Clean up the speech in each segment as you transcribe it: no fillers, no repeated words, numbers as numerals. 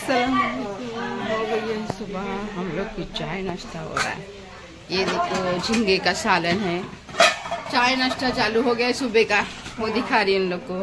अस्सलाम वालेकुम। हो गई है सुबह, हम लोग की चाय नाश्ता हो रहा है। ये देखो झींगे का सालन है। चाय नाश्ता चालू हो गया है सुबह का, वो दिखा रही है इन लोग को।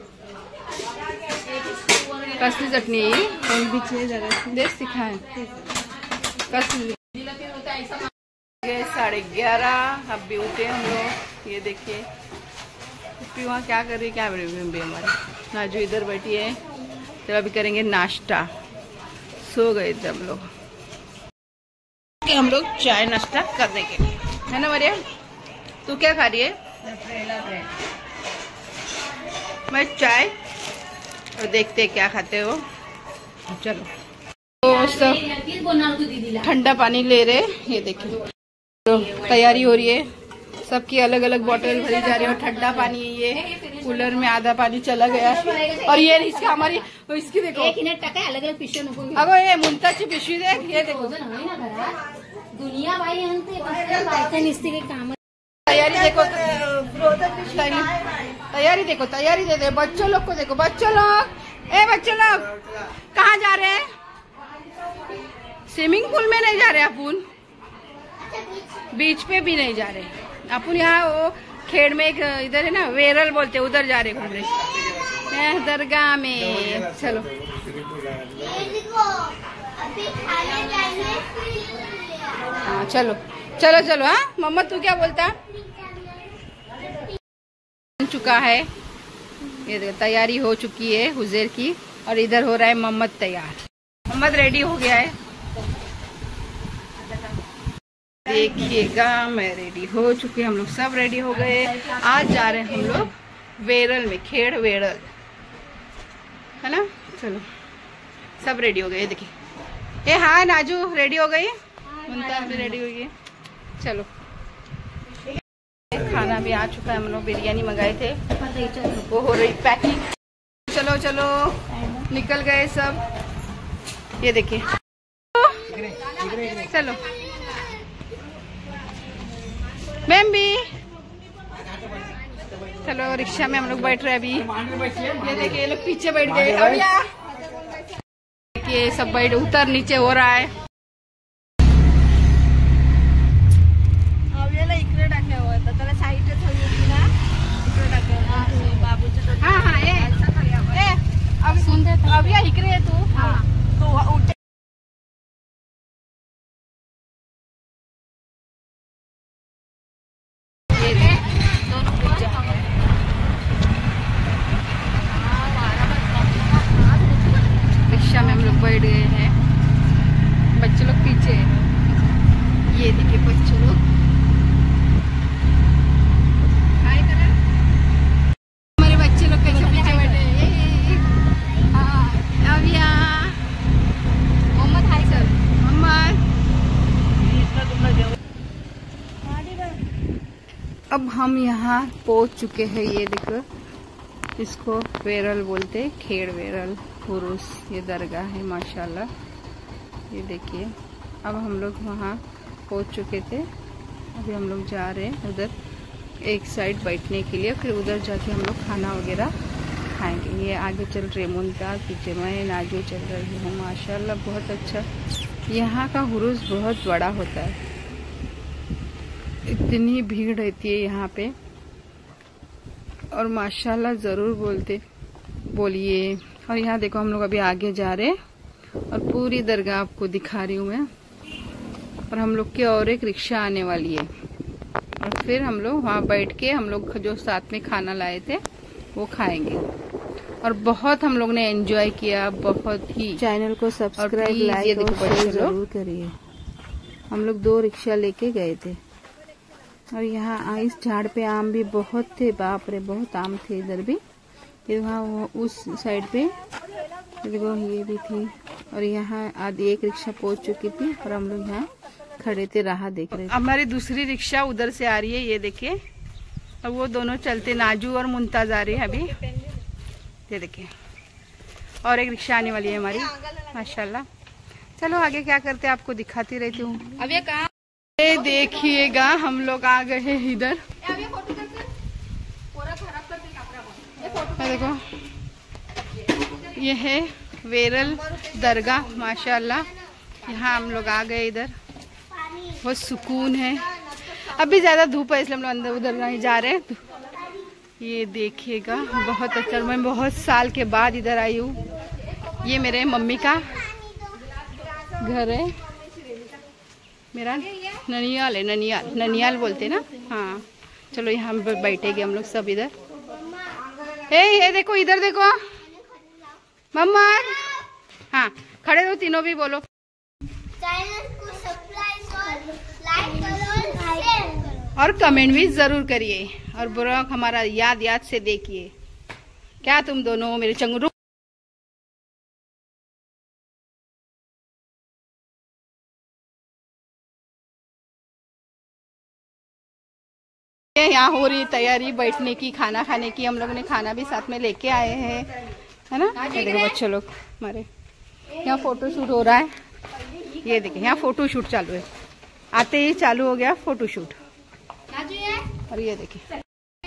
कसली चटनी देश सिखाए कसली 11:30 अब भी उठे हम लोग। ये देखिए वहाँ क्या कर रही है, क्या हमारे नाजू इधर बैठी है। तो अभी करेंगे नाश्ता। सो गए थे हम लोग चाय नाश्ता करने के लिए, है ना मरिया? तू क्या खा रही है? मैं चाय, और देखते क्या खाते हो। चलो तो सब ठंडा पानी ले रहे, ये देखिए तो तैयारी हो रही है। सबकी अलग अलग बोतल भरी जा रही है और ठंडा पानी है। ये कूलर में आधा पानी चला गया और ये इसका हमारी इसकी देखो अलग अलग पिशवी। अगो ये मुंताची पिशवी देख, ये देखो दुनिया भाई काम। तैयारी देखो, तैयारी देखो, तैयारी दे दे। बच्चों लोग को देखो, बच्चों लोग, ए बच्चों लोग कहाँ जा रहे हैं? स्विमिंग पूल में नहीं जा रहे अपन, बीच पे भी नहीं जा रहे अपन। यहाँ वो खेड़ में एक इधर है ना, वेरल बोलते, उधर जा रहे घूमने दरगाह में। चलो हाँ चलो चलो चलो। हाँ मम्मा तू क्या बोलता? चुका है, ये देखो तैयारी हो चुकी है हुजैर की, और इधर हो रहा है मोहम्मद तैयार। मोहम्मद रेडी हो गया है, देखिएगा। मैं रेडी हो चुकी, हम लोग सब रेडी हो गए। आज जा रहे हैं हम लोग वेरल में, खेड़ वेरल, है ना? चलो सब रेडी हो गए। देखिए, ए हाँ नाजू रेडी हो गई, मुमताज भी रेडी हो गई। चलो खाना भी आ चुका है, हम लोग बिरयानी मंगाए थे, वो हो रही पैकिंग। चलो चलो निकल गए सब, ये देखिए। चलो मैम भी चलो, रिक्शा में हम लोग बैठ रहे हैं अभी। ये देखिए ये लोग पीछे बैठ गए। ये सब बैठ उतर नीचे हो रहा है। हाँ हाँ अभी इकडे तू। हाँ तो रिक्शा में हम लोग बैठ गए हैं, बच्चे लोग पीछे। ये देखिए बच्चे लोग अब हम यहाँ पहुँच चुके हैं। ये देखो इसको वेरल बोलते, खेड़ वेरल पुरुष। ये दरगाह है माशाल्लाह। ये देखिए अब हम लोग वहाँ पहुँच चुके थे। अभी हम लोग जा रहे हैं उधर एक साइड बैठने के लिए, फिर उधर जाके हम लोग खाना वगैरह खाएंगे। ये आगे चल रहे मुंता, पीछे मैं नाजू चल रही हूँ। माशाल्लाह बहुत अच्छा, यहाँ का हुरूस बहुत बड़ा होता है, इतनी भीड़ रहती है यहाँ पे। और माशाल्लाह ज़रूर बोलिए। और यहाँ देखो हम लोग अभी आगे जा रहे हैं और पूरी दरगाह आपको दिखा रही हूँ मैं। और हम लोग की और एक रिक्शा आने वाली है, और फिर हम लोग वहाँ बैठ के हम लोग जो साथ में खाना लाए थे वो खाएंगे। और बहुत हम लोग ने एंजॉय किया, बहुत ही। चैनल को सब्सक्राइब, लाइक और शेयर जरूर करिए। हम लोग 2 रिक्शा लेके गए थे, और यहाँ इस झाड़ पे आम भी बहुत थे, बाप रे बहुत आम थे इधर भी। ये वहाँ उस साइड पे देखो ये भी थी। और यहाँ आधी एक रिक्शा पहुंच चुकी थी और हम लोग यहाँ खड़े थे, राह देख रहे थे। हमारी दूसरी रिक्शा उधर से आ रही है, ये देखिए। अब वो दोनों चलते, नाजू और मुमताज आ रही है अभी, ये देखिए। और एक रिक्शा आने वाली है हमारी माशाल्लाह। चलो आगे क्या करते हैं आपको दिखाती रहती हूँ। अब ये कहाँ देखिएगा हम लोग आ गए हैं इधर। देखो ये है वेरल दरगाह माशाल्लाह। यहाँ हम लोग आ गए, इधर बहुत सुकून है। अभी ज़्यादा धूप है इसलिए हम लोग अंदर उधर नहीं जा रहे हैं। ये देखिएगा बहुत अच्छा, मैं बहुत साल के बाद इधर आई हूँ। ये मेरे मम्मी का घर है, मेरा ननियाल है, ननियाल बोलते ना। हाँ चलो यहाँ बैठेंगे हम लोग सब इधर। ये देखो, इधर देखो मम्मा। हाँ खड़े रहो तीनों भी, बोलो। चैनल को सब्सक्राइब और लाइक करो, शेयर करो और कमेंट भी जरूर करिए, और ब्लॉग हमारा याद से देखिए। क्या तुम दोनों मेरे चंगरू। यहाँ हो रही तैयारी बैठने की, खाना खाने की। हम लोग ने खाना भी साथ में लेके आए हैं, है ना। ये देखो बच्चे लोग हमारे, यहाँ फोटो शूट हो रहा है। ये देखिए यहाँ फोटो शूट चालू है, आते ही चालू हो गया फोटो शूट। और ये देखिए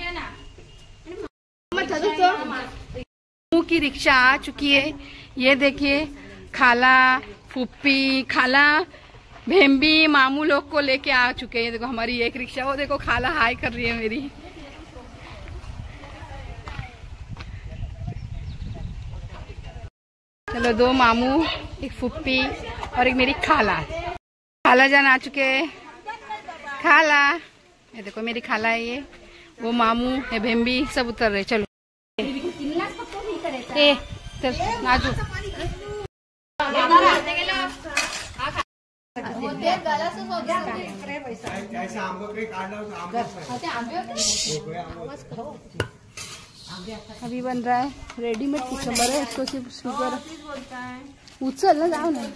की रिक्शा आ चुकी है। ये देखिए खाला, फूफी, खाला, भेम्बी, मामू लोग को लेके आ चुके हैं। ये देखो हमारी एक रिक्शा, वो देखो खाला हाय कर रही है मेरी। चलो, दो मामू, एक फुप्पी और एक मेरी खाला। खाला जान आ चुके हैं। खाला, ये देखो मेरी खाला है, ये वो मामू है, भेम्बी सब उतर रहे। चलो ए चल नाजू। अभी बन रहा है रेडीमेड कुचम्बर है, इसको सिर्फ शुगर उचल ना, जाओ ना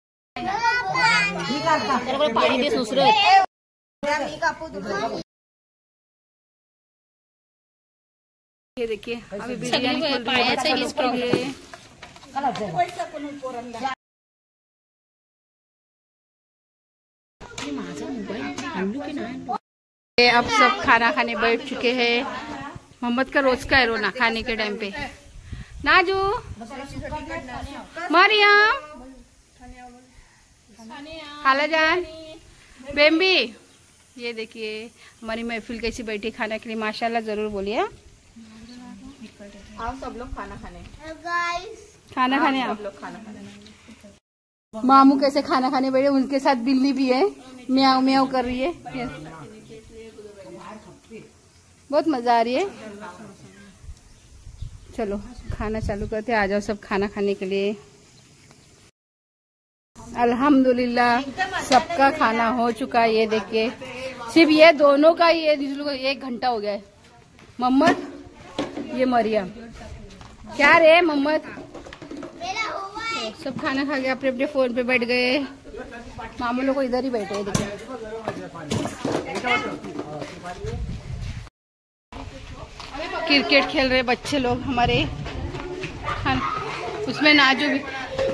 पानी दे दूसरे। ये देखिए अभी बिरयानी खोल रही है बच्चा लोग के लिए। अब सब खाना खाने बैठ चुके हैं। मोहम्मद का रोज का है रोना खाने के टाइम पे। नाजू, मरियम, खाला जान, बेम्बी। ये देखिए हमारी महफिल कैसी बैठी खाने के लिए, माशाल्लाह। जरूर बोलिए आओ सब लोग खाना खाने। खाना खाने आप लोग खाना खाने। मामू कैसे खाना खाने बैठे, उनके साथ बिल्ली भी है, म्याऊ म्याऊ कर रही है। बहुत मजा आ रही है। चलो खाना चालू करते, आ जाओ सब खाना खाने के लिए। अल्हम्दुलिल्लाह सबका खाना हो चुका है। ये देखिए सिर्फ ये दोनों का ही 1 घंटा हो गया है। मोहम्मद, ये मरियम। क्या रे मोहम्मद, सब खाना खा के अपने अपने फोन पे बैठ गए। मामू लोग को इधर ही बैठे हैं, देखिए। क्रिकेट खेल रहे बच्चे लोग हमारे, उसमें नाजू भी।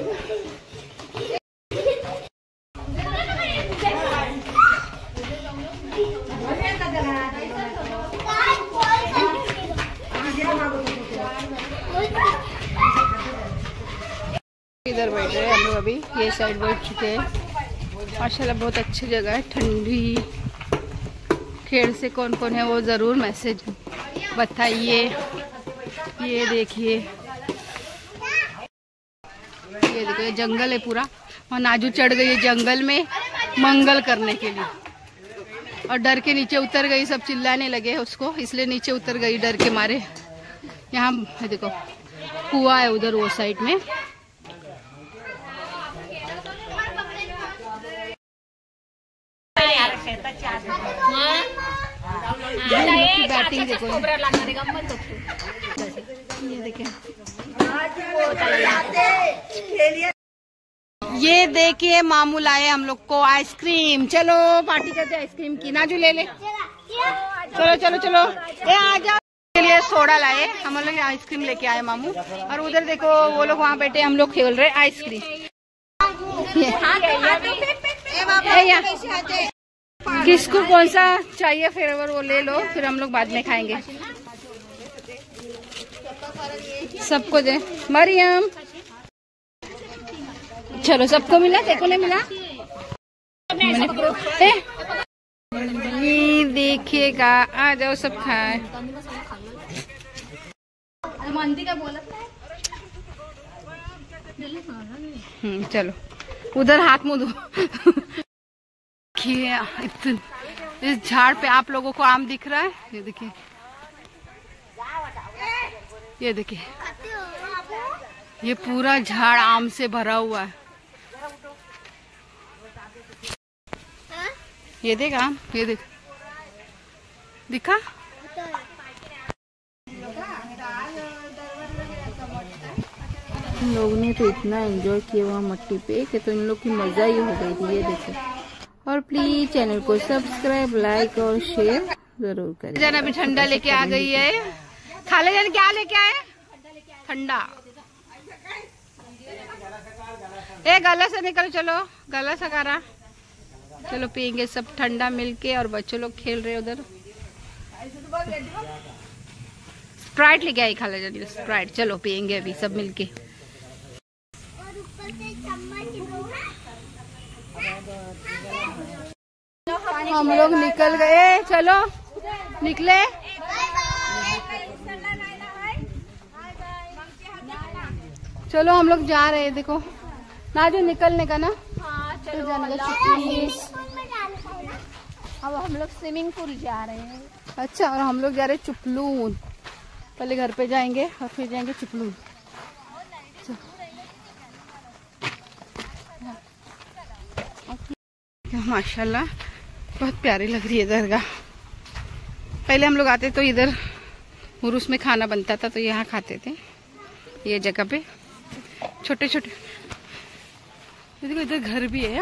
इधर बैठ रहे हैं हम लोग, अभी ये साइड बैठ चुके हैं। माशाल्लाह बहुत अच्छी जगह है, ठंडी। खेल से कौन कौन है वो जरूर मैसेज बताइए। ये देखिए, ये देखो ये जंगल है पूरा। और नाजू चढ़ गई है जंगल में मंगल करने के लिए, और डर के नीचे उतर गई। सब चिल्लाने लगे उसको, इसलिए नीचे उतर गई डर के मारे। यहाँ देखो कुआं है उधर वो साइड में। बैटिंग देखो, ये देखिए, ये देखिए मामू लाए हम लोग को आइसक्रीम। चलो पार्टी करते आइसक्रीम की। नाजू ले ले, चलो चलो चलो, ये आ जाओ। के लिए सोडा लाए हम लोग, आइसक्रीम लेके आए मामू। और उधर देखो वो लोग वहाँ बैठे, हम लोग खेल रहे आइसक्रीम। किसको कौन सा चाहिए फ्लेवर वो ले लो, फिर हम लोग बाद में खाएंगे। सबको दे। मरियम, चलो सबको मिला, तेको नहीं मिला? ये देखिएगा, आ जाओ सब खाए। चलो उधर हाथ मुंह धो। देखिए इस झाड़ पे आप लोगों को आम दिख रहा है, ये देखिए, ये देखिए, ये पूरा झाड़ आम से भरा हुआ है। ये देख आम, ये देख, दिखा? इन लोगों ने तो इतना एंजॉय किया हुआ मट्टी पे कि तो इन लोग की मजा ही हो गई थी। ये देखो, और प्लीज चैनल को सब्सक्राइब, लाइक और शेयर जरूर करें। जान अभी ठंडा लेके आ गई है। खाले जान क्या लेके आए? ठंडा। ए गला से निकल, चलो गला सकारा, चलो पियेंगे सब ठंडा मिलके। और बच्चों लोग खेल रहे उधर। स्प्राइट लेके आई खाला जानी, स्प्राइट, चलो पियेंगे अभी सब मिलके। हम लोग निकल गए, चलो निकले। चलो हम लोग जा रहे हैं, देखो ना जो निकलने का ना। हाँ चलो, अब हम लोग स्विमिंग पूल जा रहे हैं। अच्छा, और हम लोग जा रहे हैं चुपलून। पहले घर पे जाएंगे और फिर जाएंगे चुपलून। माशाल्लाह बहुत प्यारी लग रही है दरगाह। पहले हम लोग आते तो इधर उर्स में खाना बनता था, तो यहाँ खाते थे। ये जगह पे छोटे छोटे, देखो इधर घर भी है,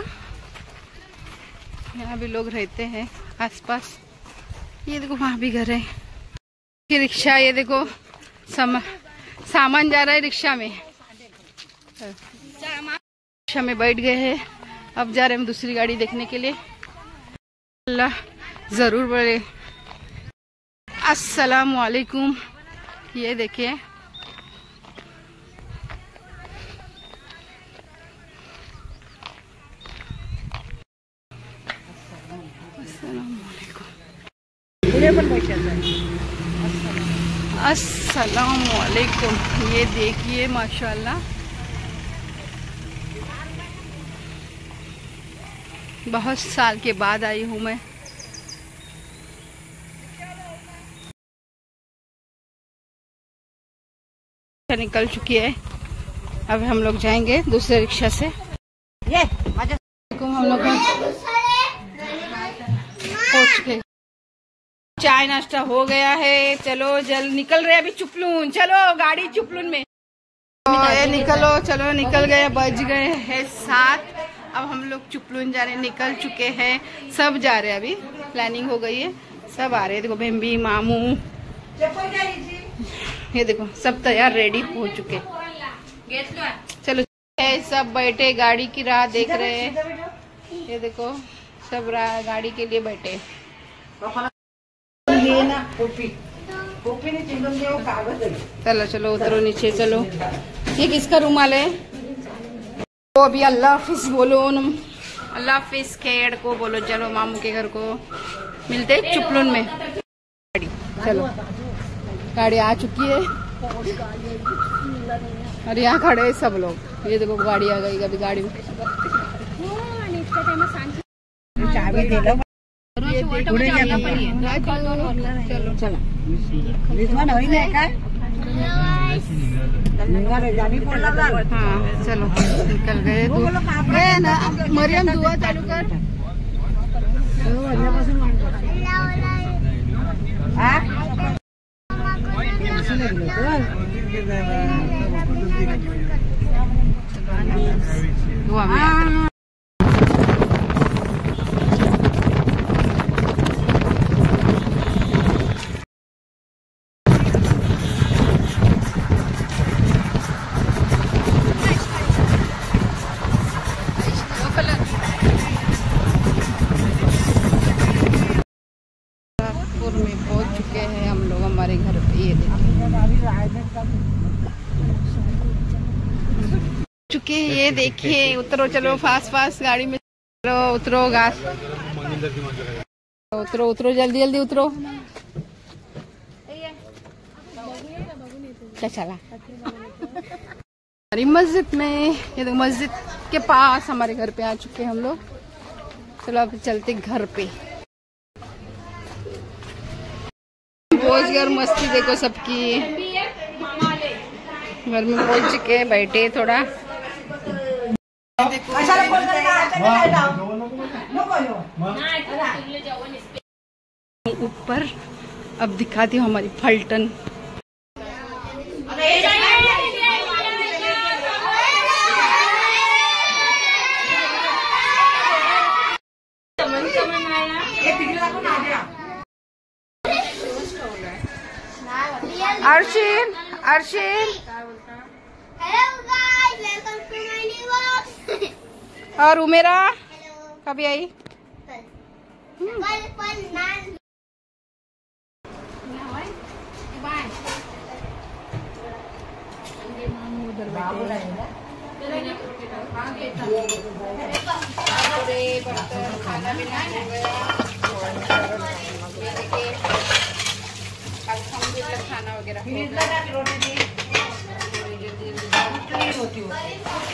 यहाँ भी लोग रहते हैं आसपास। ये देखो वहाँ भी घर है। ये रिक्शा, ये देखो सामान जा रहा है रिक्शा में। रिक्शा में बैठ गए हैं, अब जा रहे हैं हम दूसरी गाड़ी देखने के लिए। अल्लाह जरूर बोले। अस्सलाम वालेकुम। ये देखिए, अस्सलाम वालेकुम। ये देखिए माशाल्लाह, बहुत साल के बाद आई हूँ मैं। निकल चुकी है, अब हम लोग जाएंगे दूसरे रिक्शा से। ये हम लोग पहुंच गए, चाय नाश्ता हो गया है। चलो जल्द निकल रहे अभी चुपलून। चलो गाड़ी चुपलून में, ये निकलो, चलो निकल गए। बज गए हैं 7। अब हम लोग चुपलून जा रहे हैं, निकल चुके हैं, सब जा रहे हैं। अभी प्लानिंग हो गई है, सब आ रहे हैं। देखो बेम्बी, मामू, ये देखो सब तैयार रेडी हो चुके। चलो सब बैठे, गाड़ी की राह देख रहे हैं। ये देखो सब गाड़ी के लिए बैठे। चलो चलो उतरो नीचे, चलो। ये किसका रुमाल है? तो अभी अल्लाह हाफिज बोलो, अल्लाह हाफिज खेड़ को बोलो। चलो मामू के घर को मिलते चुपलून में। गाड़ी, चलो गाड़ी आ चुकी है और यहाँ खड़े हैं सब लोग। ये देखो गाड़ी आ गई, अभी गाड़ी में चाबी दे लो। हाँ चलो निकल गए। मरियम दुआ चालू कर। दुआ में पहुंच चुके हैं हम लोग हमारे घर पे। ये देखिए चुके हैं। ये देखिए, उतरो, चलो फास्ट फास्ट गाड़ी में चलो, उतरो घास, उतरो उतरो, जल्दी जल्दी उतरो। क्या चला हमारी मस्जिद में, ये देखो मस्जिद के पास हमारे घर पे आ चुके हैं हम लोग। चलो अब चलते घर पे। पहुंच गए और मस्ती देखो सबकी, घर में पहुंच चुके, बैठे थोड़ा। ऊपर अब दिखाती हूँ हमारी फल्टन। Arshin, Arshin, hello guys, welcome to my new vlog. और उमेरा कभी आई? कल नान उधर बैठे खाना पीना हो गया, अल्हम्दुलिल्लाह खाना वगैरह हो गया।